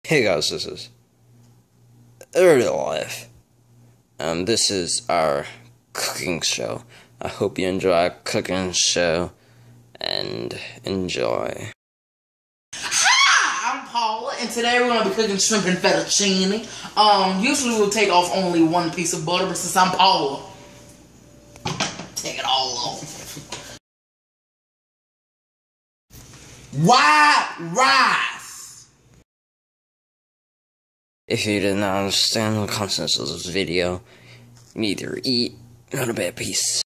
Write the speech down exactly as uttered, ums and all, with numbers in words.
Hey guys, this is Real Life, and this is our cooking show. I hope you enjoy our cooking show, and enjoy. Hi, I'm Paula, and today we're going to be cooking shrimp and fettuccine. Um, usually we'll take off only one piece of butter, but since I'm Paula, take it all off. White rice. If you did not understand the contents of this video, neither eat, not a bad piece.